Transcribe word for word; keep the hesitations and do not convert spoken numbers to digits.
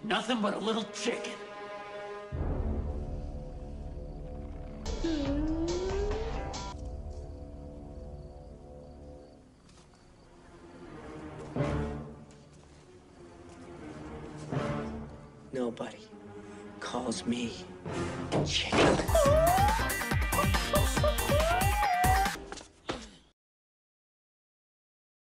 Nothing but a little chicken. Nobody calls me chicken.